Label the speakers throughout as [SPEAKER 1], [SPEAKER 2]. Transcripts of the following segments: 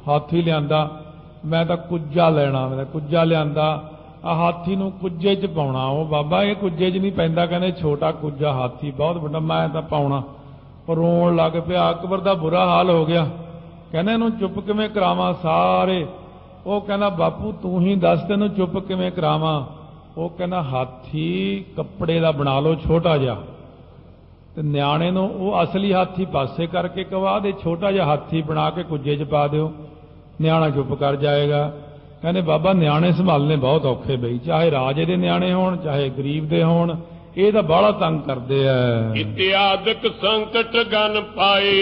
[SPEAKER 1] हाथी लियांदा, मैं तां कुज्जा लैना, मैं कुज्जा लियांदा, आ हाथी नूं कुज्जे च पाउणा। वो बाबा ये कुज्जे च नहीं पैंदा, कहंदे छोटा कुज्जा हाथी बहुत वड्डा, मैं तां पाउणा। रोण लग पिया। अकबर दा बुरा हाल हो गया, कहंदे इहनूं चुप किवें करावां सारे। वो कहना बापू तू ही दस तैनूं चुप किवें करावां। वो कहना हाथी कपड़े दा बना लो छोटा जिहा, ते न्याणे नूं वो असली हाथी पासे करके कवा दे, छोटा जिहा हाथी बना के कुज्जे च पा दिओ, न्याणा चुप कर जाएगा। कहने बाबा न्याणे संभालने बहुत औखे बई, चाहे राजे दे न्याणे होण चाहे गरीब दे होण, ये तां बाहला तंग करदे आ।
[SPEAKER 2] इत्यादक संकट गन पाए,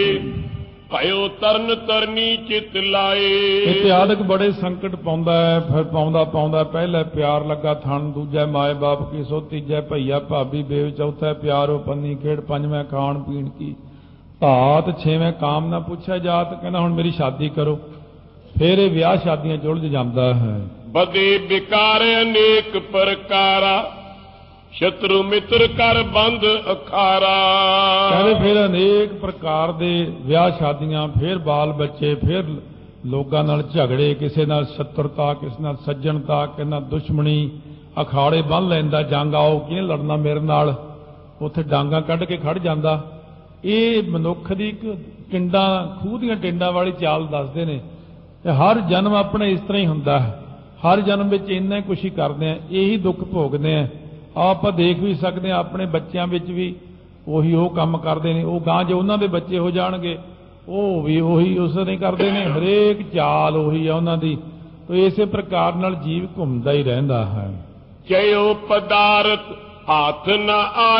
[SPEAKER 2] भयो तरन तरनी चित लाए।
[SPEAKER 1] इत्यादक बड़े संकट पाउंदा है, फिर पाउंदा पाउंदा पहले प्यार लगा थन, दूजा माए बाप की सो, तीजा भैया भाभी बेव, चौथा प्यारो पन्नी खेड़, पंजवें खाण पीण की धात, छेवें काम ना पूछा जात। कहना हुण मेरी शादी करो, फिर ये ब्याह शादियां जुलझ जांदा है।
[SPEAKER 2] बदे बिकार अनेक प्रकारा, शत्रु मित्र कर बंद अखारा।
[SPEAKER 1] कहते फिर अनेक प्रकार दे ब्याह शादियां, फिर बाल बच्चे, फिर लोगां नाल झगड़े, किसी नाल शत्रुता, किसी नाल सज्जनता, किसी नाल दुश्मनी, अखाड़े बन लैंदा, जंग आओ किहने लड़ना मेरे नाल, उत्थे डांगा कढ के खड़ जांदा। ये मनुख दी टिंडां, खूह दीआं टिंडां वाली चाल दसदे ने। हर जन्म अपने इस तरह ही हुंदा है, हर जन्म विच इन्ना ही कुछ ही करदे आ, यही दुख भोगदे आ। आप देख भी सकते हैं अपने बच्चों विच भी उही वो काम करते हैं, वो गां जो उन्हां दे बच्चे हो जाणगे वो भी उही उस नहीं करते हैं, हरेक चाल उही है उन्हां दी। तो इसे प्रकार नाल जीव घुमदा ही रहिंदा है।
[SPEAKER 2] जयो पदार्थ हाथ न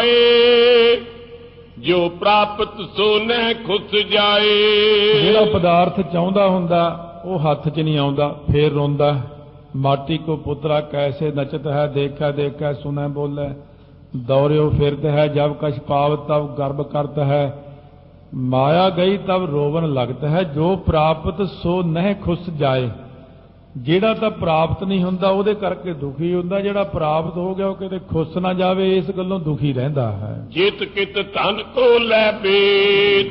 [SPEAKER 2] आए, जो प्राप्त सो न खुस जाए।
[SPEAKER 1] जिहड़ा पदार्थ चाहुंदा हुंदा वो हाथ च नहीं आउंदा, फिर रोंदा। माटी को पुत्रा कैसे नचत है, देखा देखा सुने बोले, दौड़ियो फिरत है जब कछ पाव तब गर्भ करत है, माया गई तब रोवन लगत है, जो प्राप्त सो नह खुस जाए। ਜਿਹੜਾ ਤਾਂ ਪ੍ਰਾਪਤ ਨਹੀਂ ਹੁੰਦਾ ਉਹਦੇ ਕਰਕੇ ਦੁਖੀ ਹੁੰਦਾ, ਜਿਹੜਾ ਪ੍ਰਾਪਤ ਹੋ ਗਿਆ ਉਹ ਕਿਤੇ ਖੁਸ਼ ਨਾ ਜਾਵੇ, ਇਸ ਗੱਲੋਂ ਦੁਖੀ ਰਹਿੰਦਾ ਹੈ।
[SPEAKER 2] ਜਿਤ ਕਿਤ ਧਨ ਕੋ ਲੈ ਬੇਤ,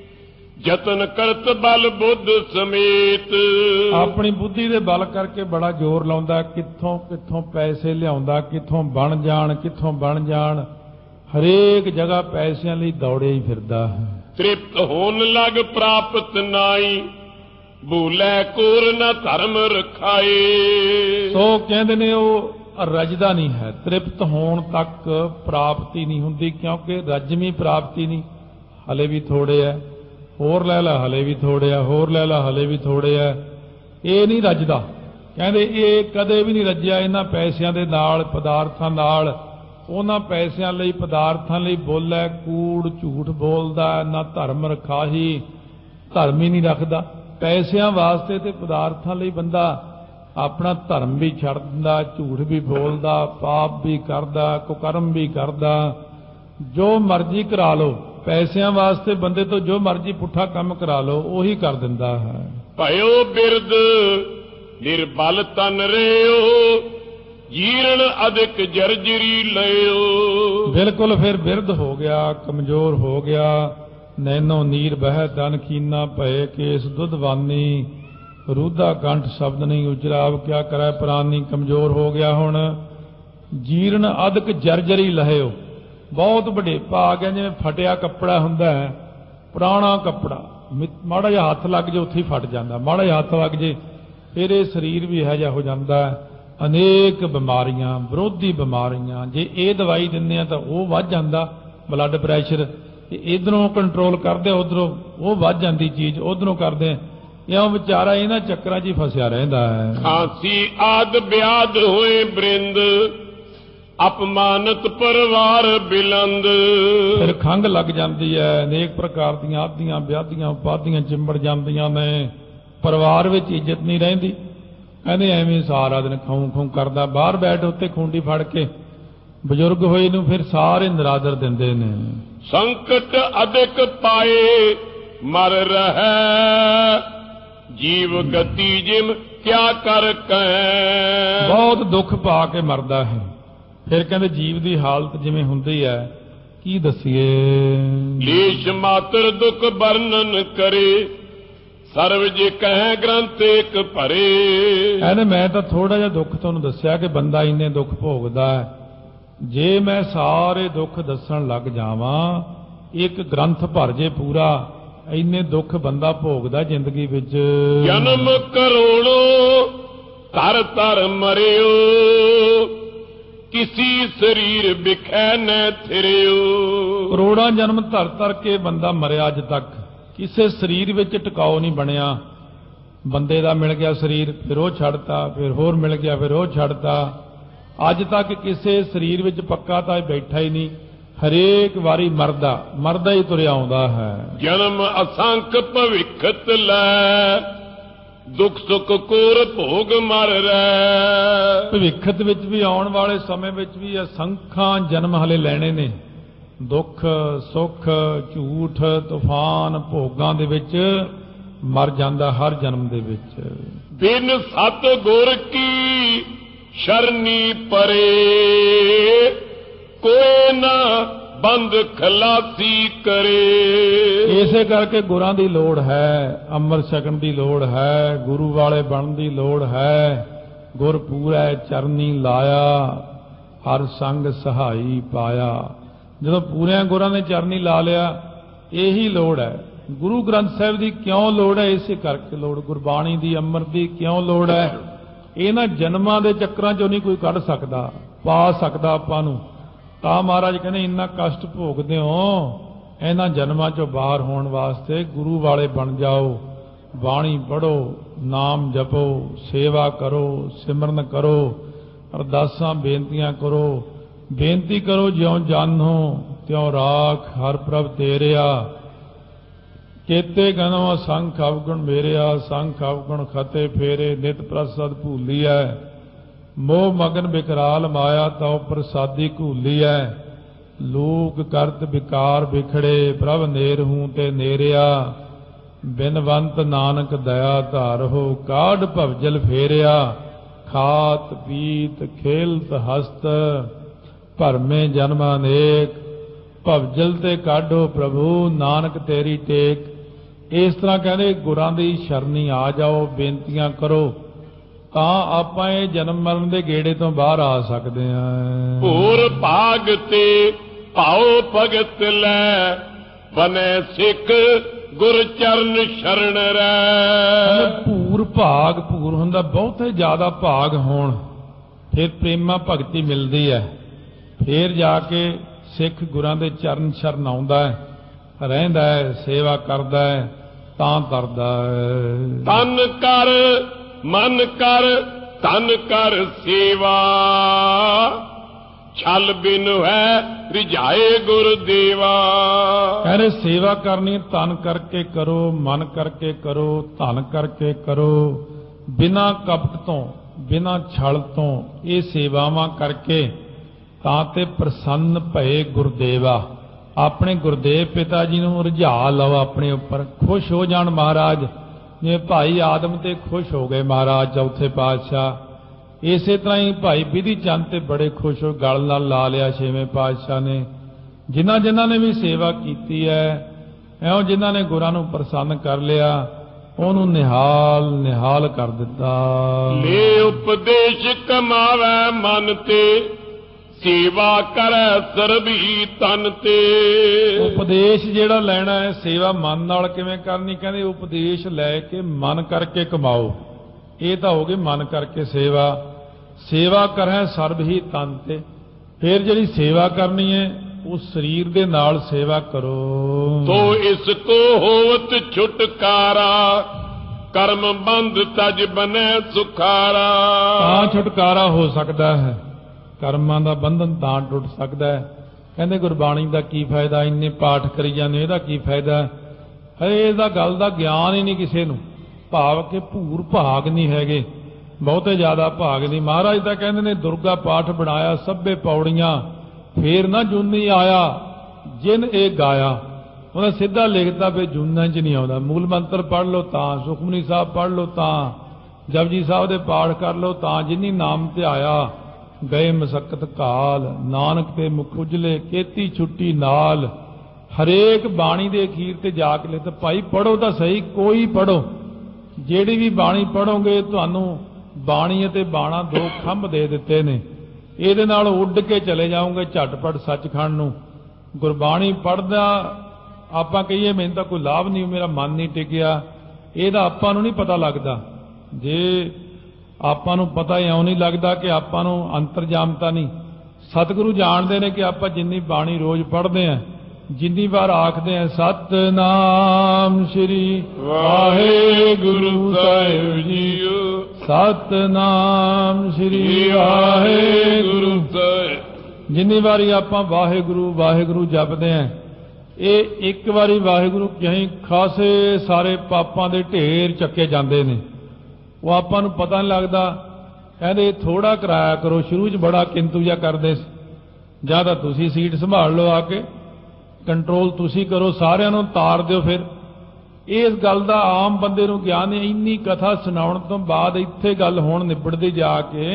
[SPEAKER 2] ਜਤਨ ਕਰਤ ਬਲ ਬੁੱਧ ਸਮੇਤ।
[SPEAKER 1] ਆਪਣੀ ਬੁੱਧੀ ਦੇ ਬਲ ਕਰਕੇ ਬੜਾ ਜ਼ੋਰ ਲਾਉਂਦਾ, ਕਿੱਥੋਂ ਕਿੱਥੋਂ ਪੈਸੇ ਲਿਆਉਂਦਾ, ਕਿੱਥੋਂ ਬਣ ਜਾਣ, ਕਿੱਥੋਂ ਬਣ ਜਾਣ, ਹਰੇਕ ਜਗ੍ਹਾ ਪੈਸਿਆਂ ਲਈ ਦੌੜੇ ਹੀ ਫਿਰਦਾ ਹੈ।
[SPEAKER 2] ਤ੍ਰਿਪਤ ਹੋਣ ਲੱਗ ਪ੍ਰਾਪਤ ਨਾਈ, भूलै कोर न धर्म रखाए।
[SPEAKER 1] सो कहते ने वो रजदा नहीं है, तृप्त होने तक प्राप्ति नहीं हुंदी, क्योंकि रजमी प्राप्ति नहीं, हले भी थोड़े है, होर लै ला हले भी थोड़े है, होर लै ला हले भी थोड़े है, ये नहीं रजदा। कहते ये कदे भी नहीं रज्या इन्हां पैसिਆਂ ਦੇ ਨਾਲ, पदार्थां ਨਾਲ। उन्हां पैसिਆਂ ਲਈ, पदार्थां ਲਈ बोलै कूड़ झूठ बोलदा, ना धर्म रखाही, धर्म ही नहीं रखदा। पैसिਆਂ वास्ते ते पदार्थां ਲਈ बंदा अपना धर्म भी छड़ दिंदा, झूठ भी बोलदा, पाप भी करदा, कुकर्म भी करदा, जो मर्जी करा लो। पैसिਆਂ वास्ते बंदे तो जो मर्जी पुठा काम करा लो उही कर दिंदा है।
[SPEAKER 2] भयो बिरद निर्बल तन रेओ, जीरण अधिक जर्जरी लयो।
[SPEAKER 1] बिल्कुल फिर बिरद हो गया, कमजोर हो गया। नैनो नीर बह दन कीना भय केस दुधवानी, रूधा कंठ शब्द नहीं उजराव, क्या करे प्राणी। कमजोर हो गया हुण। जीर्ण अधक जर्जरी लहिओ, बहुत वडेपा आ गया, जिवें फटिया कपड़ा हुंदा है, पुराना कपड़ा, माड़ा जिहा हथ लग जाए उत्थे ही फट जांदा, माड़ा जिहा हथ लग जाए फिर ये शरीर भी इहो जिहा हो जांदा है। अनेक बीमारियां, विरोधी बीमारियां, जे ये दवाई दिंदे आ तां ओह वध जांदा, ब्लड प्रैशर इधरों कंट्रोल करते, उधरों वो वध जाती चीज, उधरों करते, या बेचारा इन्हां चक्करां 'च ही फसिया रहिंदा है।
[SPEAKER 2] खांसी आद ब्याद होए बृंद, अपमानत परिवार बिलंद।
[SPEAKER 1] फिर खंघ लग जाती है, अनेक प्रकार दीआं आदियां ब्यादियां उपाधियां चिंबड़ जांदियां ने, परिवार विच इज्जत नहीं रहिंदी। कहंदे एवें सारा दिन खाऊं खाऊं करदा, बाहर बैठ उत्ते खूंडी फड़ के बजुर्ग होए नूं फिर सारे निरादर दिंदे ने।
[SPEAKER 2] संकट अधिक पाए मर रहा, जीव गति जिम क्या कर कह।
[SPEAKER 1] बहुत दुख पा के मरदा है। फिर कहते जीव की हालत जिवें हुंदी है की दसीए।
[SPEAKER 2] लेश मात्र दुख वर्णन करे, ਸਰਬ ਜੇ ਕਹਿ ਗ੍ਰੰਥ ਇੱਕ ਭਰੇ।
[SPEAKER 1] ਕਹਿੰਦੇ ਮੈਂ ਤਾਂ ਥੋੜਾ ਜਿਹਾ ਦੁੱਖ ਤੁਹਾਨੂੰ ਦੱਸਿਆ ਕਿ ਬੰਦਾ ਇੰਨੇ ਦੁੱਖ ਭੋਗਦਾ ਹੈ, ਜੇ ਮੈਂ ਸਾਰੇ ਦੁੱਖ ਦੱਸਣ ਲੱਗ ਜਾਵਾਂ ਇੱਕ ਗ੍ਰੰਥ ਭਰ ਜੇ ਪੂਰਾ, ਇੰਨੇ ਦੁੱਖ ਬੰਦਾ ਭੋਗਦਾ ਜ਼ਿੰਦਗੀ ਵਿੱਚ।
[SPEAKER 2] ਜਨਮ ਕਰੋੜੋ ਧਰ ਧਰ ਮਰਿਓ, ਕਿਸੀ ਸਰੀਰ ਵਿਖੈ ਨ ਥਿਰਿਓ।
[SPEAKER 1] ਕਰੋੜਾਂ ਜਨਮ ਧਰ ਧਰ ਕੇ ਬੰਦਾ ਮਰਿਆ, ਅੱਜ ਤੱਕ ਕਿਸੇ ਸਰੀਰ ਵਿੱਚ ਟਿਕਾਓ ਨਹੀਂ ਬਣਿਆ। ਬੰਦੇ ਦਾ ਮਿਲ ਗਿਆ ਸਰੀਰ, ਫਿਰ ਉਹ ਛੱਡਤਾ, ਫਿਰ ਹੋਰ ਮਿਲ ਗਿਆ, ਫਿਰ ਉਹ ਛੱਡਤਾ, ਅੱਜ ਤੱਕ ਕਿਸੇ ਸਰੀਰ ਵਿੱਚ ਪੱਕਾ ਤਾਂ ਬੈਠਾ ਹੀ ਨਹੀਂ। ਹਰੇਕ ਵਾਰੀ ਮਰਦਾ ਹੀ ਤੁਰਿਆ ਆਉਂਦਾ ਹੈ।
[SPEAKER 2] ਜਨਮ ਅਸੰਖ ਭਵਿੱਖਤ ਲੈ, ਦੁੱਖ ਸੁੱਖ ਕੋਰ ਭੋਗ ਮਰ ਰਹਿ।
[SPEAKER 1] ਭਵਿੱਖਤ ਵਿੱਚ ਵੀ, ਆਉਣ ਵਾਲੇ ਸਮੇਂ ਵਿੱਚ ਵੀ ਅਸੰਖਾਂ ਜਨਮ ਹਲੇ ਲੈਣੇ ਨੇ। ਦੁੱਖ ਸੁੱਖ ਝੂਠ ਤੂਫਾਨ ਭੋਗਾਂ ਦੇ ਵਿੱਚ ਮਰ ਜਾਂਦਾ ਹਰ ਜਨਮ ਦੇ ਵਿੱਚ।
[SPEAKER 2] ਬਿਨ ਸਤ ਗੁਰ ਕੀ ਸ਼ਰਨੀ ਪਰੇ, ਕੋਈ ਨਾ ਬੰਦ ਖਲਾਸੀ ਕਰੇ।
[SPEAKER 1] ਇਸੇ ਕਰਕੇ ਗੁਰਾਂ ਦੀ ਲੋੜ ਹੈ, ਅੰਮ੍ਰਿਤ ਛਕਣ ਦੀ ਲੋੜ ਹੈ, ਗੁਰੂ ਵਾਲੇ ਬਣਨ ਦੀ ਲੋੜ ਹੈ। ਗੁਰ ਪੂਰੈ ਚਰਨੀ ਲਾਇਆ, ਹਰ ਸੰਗ ਸਹਾਈ ਪਾਇਆ। ਜਦੋਂ ਪੂਰਿਆਂ ਗੁਰਾਂ ਨੇ ਚਰਨੀ ਲਾ ਲਿਆ, ਇਹੀ ਲੋੜ ਹੈ। ਗੁਰੂ ਗ੍ਰੰਥ ਸਾਹਿਬ ਦੀ ਕਿਉਂ ਲੋੜ ਹੈ? ਇਸੇ ਕਰਕੇ ਲੋੜ। ਗੁਰਬਾਣੀ ਦੀ, ਅੰਮ੍ਰਿਤ ਦੀ ਕਿਉਂ ਲੋੜ ਹੈ? ਇਹਨਾਂ ਜਨਮਾਂ ਦੇ ਚੱਕਰਾਂ ਚੋਂ ਨਹੀਂ ਕੋਈ ਕੱਢ ਸਕਦਾ, ਪਾ ਸਕਦਾ ਆਪਾਂ ਨੂੰ। ਤਾਂ ਮਹਾਰਾਜ ਕਹਿੰਦੇ ਇੰਨਾ ਕਸ਼ਟ ਭੋਗਦੇ ਹੋ, ਇਹਨਾਂ ਜਨਮਾਂ ਚੋਂ ਬਾਹਰ ਹੋਣ ਵਾਸਤੇ ਗੁਰੂ ਵਾਲੇ ਬਣ ਜਾਓ। ਬਾਣੀ ਪੜ੍ਹੋ, ਨਾਮ ਜਪੋ, ਸੇਵਾ ਕਰੋ, ਸਿਮਰਨ ਕਰੋ, ਅਰਦਾਸਾਂ ਬੇਨਤੀਆਂ ਕਰੋ। ਬੇਨਤੀ ਕਰੋ ਜਿਉਂ ਜਾਨੋ ਤਿਉਂ ਰਾਖ, ਹਰ ਪ੍ਰਭ ਤੇਰਿਆ। ਚੇਤੇ ਗਨੋ ਅਸੰਖ ਅਵਗੁਣ ਮੇਰਿਆ, ਸੰਖ ਅਵਗੁਣ ਖਤੇ ਫੇਰੇ, ਨਿਤ ਪ੍ਰਸਦ ਭੂਲੀਐ। ਮੋਹ ਮਗਨ ਬਿਕਰਾਲ ਮਾਇਆ, ਤਉ ਪ੍ਰਸਾਦੀ ਘੂਲੀਐ। ਲੋਕ ਕਰਤ ਵਿਕਾਰ ਵਿਖੜੇ, ਪ੍ਰਭ ਨੇਰ ਹੂੰ ਤੇ ਨੇਰਿਆ। ਬਿਨਵੰਤ ਨਾਨਕ ਦਇਆ ਧਾਰੋ, ਕਾਢ ਭਵਜਲ ਫੇਰਿਆ। ਖਾਤ ਪੀਤ ਖੇਲਤ ਹਸਤ, ਭਰਮੇ ਜਨਮ ਅਨੇਕ। ਭਵਜਲ ਤੇ ਕਾਢੋ ਪ੍ਰਭੂ, ਨਾਨਕ ਤੇਰੀ ਟੇਕ। ਇਸ ਤਰ੍ਹਾਂ ਕਹਿੰਦੇ ਗੁਰਾਂ ਦੀ ਸ਼ਰਨੀ ਆ ਜਾਓ, ਬੇਨਤੀਆਂ ਕਰੋ, ਤਾਂ ਆਪਾਂ ਇਹ ਜਨਮ ਮਰਨ ਦੇ ਗੇੜੇ ਤੋਂ ਬਾਹਰ ਆ ਸਕਦੇ ਹਾਂ।
[SPEAKER 2] ਭੂਰ ਭਾਗ ਤੇ ਭਾਉ ਭਗਤ ਲੈ, ਬਨੇ ਸਿੱਖ ਗੁਰ ਚਰਨ ਸ਼ਰਨ ਰਹਿ।
[SPEAKER 1] ਭੂਰ ਭਾਗ, ਭੂਰ ਹੁੰਦਾ ਬਹੁਤੇ ਜ਼ਿਆਦਾ ਭਾਗ ਹੋਣ, ਫਿਰ ਪ੍ਰੇਮਾ ਭਗਤੀ ਮਿਲਦੀ ਹੈ। ਫਿਰ ਜਾ ਕੇ ਸਿੱਖ ਗੁਰਾਂ ਦੇ ਚਰਨ ਸ਼ਰਨ ਆਉਂਦਾ ਹੈ, ਰਹਿੰਦਾ ਹੈ, ਸੇਵਾ ਕਰਦਾ ਹੈ, ਤਾਂ ਕਰਦਾ ਹੈ।
[SPEAKER 2] ਤਨ ਕਰ ਮਨ ਕਰ ਧਨ ਕਰ ਸੇਵਾ, ਛਲ ਬਿਨ ਹੈ ਰਿਝਾਏ ਗੁਰ ਦੇਵਾ।
[SPEAKER 1] ਕਹਿੰਦੇ ਸੇਵਾ ਕਰਨੀ ਤਨ ਕਰਕੇ ਕਰੋ, ਮਨ ਕਰਕੇ ਕਰੋ, ਧਨ ਕਰਕੇ ਕਰੋ, ਬਿਨਾਂ ਕਪਟ ਤੋਂ, ਬਿਨਾਂ ਛਲ ਤੋਂ ਇਹ ਸੇਵਾਵਾਂ ਕਰਕੇ ਤਾਂ ਤੇ ਪ੍ਰਸੰਨ ਭਏ ਗੁਰਦੇਵਾ। ਆਪਣੇ ਗੁਰਦੇਵ ਪਿਤਾ ਜੀ ਨੂੰ ਰਝਾ ਲਓ ਆਪਣੇ ਉੱਪਰ, ਖੁਸ਼ ਹੋ ਜਾਣ ਮਹਾਰਾਜ, ਜਿਵੇਂ ਭਾਈ ਆਦਮ ਤੇ ਖੁਸ਼ ਹੋ ਗਏ ਮਹਾਰਾਜ ਚੌਥੇ ਪਾਤਸ਼ਾਹ। ਇਸੇ ਤਰ੍ਹਾਂ ਹੀ ਭਾਈ ਬਿਧੀ ਚੰਦ ਤੇ ਬੜੇ ਖੁਸ਼ ਹੋ, ਗਲ ਨਾਲ ਲਾ ਲਿਆ ਛੇਵੇਂ ਪਾਤਸ਼ਾਹ ਨੇ। ਜਿਨ੍ਹਾਂ ਨੇ ਵੀ ਸੇਵਾ ਕੀਤੀ ਹੈ, ਐਉਂ ਜਿਨ੍ਹਾਂ ਨੇ ਗੁਰਾਂ ਨੂੰ ਪ੍ਰਸੰਨ ਕਰ ਲਿਆ, ਉਹਨੂੰ ਨਿਹਾਲ ਕਰ ਦਿੱਤਾ।
[SPEAKER 2] ਲੈ ਉਪਦੇਸ਼ ਕਮਾਵੈ ਮਨ ਤੇ, ਸੇਵਾ ਕਰੈ ਸਰਬੀ ਤਨ ਤੇ।
[SPEAKER 1] ਉਪਦੇਸ਼ ਜਿਹੜਾ ਲੈਣਾ ਹੈ, ਸੇਵਾ ਮਨ ਨਾਲ ਕਿਵੇਂ ਕਰਨੀ? ਕਹਿੰਦੇ ਉਪਦੇਸ਼ ਲੈ ਕੇ ਮਨ ਕਰਕੇ ਕਮਾਓ। ਇਹ ਤਾਂ ਹੋ ਗਈ ਮਨ ਕਰਕੇ ਸੇਵਾ। ਸੇਵਾ ਕਰੈ ਸਰਬ ਹੀ ਤਨ ਤੇ। ਫਿਰ ਜਿਹੜੀ ਸੇਵਾ ਕਰਨੀ ਹੈ, ਉਸ ਸਰੀਰ ਦੇ ਨਾਲ ਸੇਵਾ ਕਰੋ।
[SPEAKER 2] ਤੋ ਇਸ ਕੋ ਹੋਵਤ ਛੁਟਕਾਰਾ, ਕਰਮ ਬੰਧ ਤਜ ਬਨੈ ਸੁਖਾਰਾ।
[SPEAKER 1] ਤਾਂ ਛੁਟਕਾਰਾ ਹੋ ਸਕਦਾ ਹੈ, ਕਰਮਾਂ ਦਾ ਬੰਧਨ ਤਾਂ ਟੁੱਟ ਸਕਦਾ ਹੈ। ਕਹਿੰਦੇ ਗੁਰਬਾਣੀ ਦਾ ਕੀ ਫਾਇਦਾ, ਇੰਨੇ ਪਾਠ ਕਰੀ ਜਾਂਦੇ, ਇਹਦਾ ਕੀ ਫਾਇਦਾ? ਹਏ ਇਹਦਾ ਗੱਲ ਦਾ ਗਿਆਨ ਹੀ ਨਹੀਂ ਕਿਸੇ ਨੂੰ। ਭਾਵ ਕਿ ਭੂਰ ਭਾਗ ਨਹੀਂ ਹੈਗੇ, ਬਹੁਤੇ ਜ਼ਿਆਦਾ ਭਾਗ ਨਹੀਂ। ਮਹਾਰਾਜ ਤਾਂ ਕਹਿੰਦੇ ਨੇ ਦੁਰਗਾ ਪਾਠ ਬਣਾਇਆ ਸਭੇ ਪੌੜੀਆਂ, ਫੇਰ ਨਾ ਜੂਨੀ ਆਇਆ ਜਿਨ ਇਹ ਗਾਇਆ। ਉਹਨੇ ਸਿੱਧਾ ਲਿਖਤਾ ਵੀ ਜੂਨਾਂ 'ਚ ਨਹੀਂ ਆਉਂਦਾ। ਮੂਲ ਮੰਤਰ ਪੜ੍ਹ ਲਓ ਤਾਂ, ਸੁਖਮਨੀ ਸਾਹਿਬ ਪੜ੍ਹ ਲਓ ਤਾਂ, ਜਪਜੀ ਸਾਹਿਬ ਦੇ ਪਾਠ ਕਰ ਲਓ ਤਾਂ, ਜਿਨੀ ਨਾਮ ਤੇ ਆਇਆ ਗਏ ਮਸਕਤ ਕਾਲ, ਨਾਨਕ ਤੇ ਮੁਖ ਉਜਲੇ ਕੀਤੀ ਛੁੱਟੀ ਨਾਲ। ਹਰੇਕ ਬਾਣੀ ਦੇ ਅਖੀਰ ਤੇ ਜਾ ਕੇ ਲਿਖਤਾ ਭਾਈ ਪੜ੍ਹੋ ਤਾਂ ਸਹੀ, ਕੋਈ ਪੜ੍ਹੋ। ਜਿਹੜੀ ਵੀ ਬਾਣੀ ਪੜੋਗੇ ਤੁਹਾਨੂੰ ਬਾਣੀ ਅਤੇ ਬਾਣਾ ਦੋ ਖੰਭ ਦੇ ਦਿੱਤੇ ਨੇ, ਇਹਦੇ ਨਾਲ ਉੱਡ ਕੇ ਚਲੇ ਜਾਓਗੇ ਝਟਪਟ ਸੱਚਖੰਡ ਨੂੰ। ਗੁਰਬਾਣੀ ਪੜ੍ਹਦਾ ਆਪਾਂ ਕਹੀਏ ਮੈਨੂੰ ਤਾਂ ਕੋਈ ਲਾਭ ਨਹੀਂ, ਮੇਰਾ ਮਨ ਨਹੀਂ ਟਿਕਿਆ, ਇਹਦਾ ਆਪਾਂ ਨੂੰ ਨਹੀਂ ਪਤਾ ਲੱਗਦਾ। ਜੇ ਆਪਾਂ ਨੂੰ ਪਤਾ ਇਉਂ ਨਹੀਂ ਲੱਗਦਾ ਕਿ ਆਪਾਂ ਨੂੰ ਅੰਤਰਜਾਮਤਾ ਨਹੀਂ। ਸਤਿਗੁਰੂ ਜਾਣਦੇ ਨੇ ਕਿ ਆਪਾਂ ਜਿੰਨੀ ਬਾਣੀ ਰੋਜ਼ ਪੜ੍ਹਦੇ ਆਂ, ਜਿੰਨੀ ਵਾਰ ਆਖਦੇ ਆਂ ਸਤਨਾਮ ਸ੍ਰੀ ਵਾਹਿਗੁਰੂ ਸਾਹਿਬ ਜੀਓ, ਸਤਨਾਮ ਸ੍ਰੀ ਵਾਹਿਗੁਰੂ ਸਾਹਿਬ, ਜਿੰਨੀ ਵਾਰੀ ਆਪਾਂ ਵਾਹਿਗੁਰੂ ਵਾਹਿਗੁਰੂ ਜਪਦੇ ਆਂ, ਇਹ ਇੱਕ ਵਾਰੀ ਵਾਹਿਗੁਰੂ ਕਹੀਂ ਖਾਸੇ ਸਾਰੇ ਪਾਪਾਂ ਦੇ ਢੇਰ ਚੱਕੇ ਜਾਂਦੇ ਨੇ। ਉਹ ਆਪਾਂ ਨੂੰ ਪਤਾ ਨਹੀਂ ਲੱਗਦਾ। ਕਹਿੰਦੇ ਥੋੜਾ ਕਰਾਇਆ ਕਰੋ, ਸ਼ੁਰੂ 'ਚ ਬੜਾ ਕਿੰਤੂ ਜਿਹਾ ਕਰਦੇ ਸੀ, ਜਾਂ ਤਾਂ ਤੁਸੀਂ ਸੀਟ ਸੰਭਾਲ ਲਓ, ਆ ਕੇ ਕੰਟਰੋਲ ਤੁਸੀਂ ਕਰੋ, ਸਾਰਿਆਂ ਨੂੰ ਤਾਰ ਦਿਓ। ਫਿਰ ਇਸ ਗੱਲ ਦਾ ਆਮ ਬੰਦੇ ਨੂੰ ਗਿਆਨ ਹੈ। ਇੰਨੀ ਕਥਾ ਸੁਣਾਉਣ ਤੋਂ ਬਾਅਦ ਇੱਥੇ ਗੱਲ ਹੁਣ ਨਿਬੜਦੀ ਜਾ ਕੇ